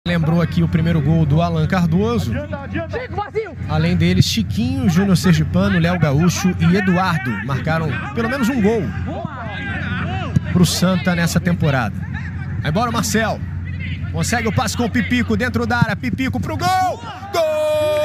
Lembrou aqui o primeiro gol do Alan Cardoso. Além deles, Chiquinho, Júnior Sergipano, Léo Gaúcho e Eduardo marcaram pelo menos um gol pro Santa nessa temporada. Vai embora o Marcel. Consegue o passe com o Pipico dentro da área. Pipico pro gol! Gol!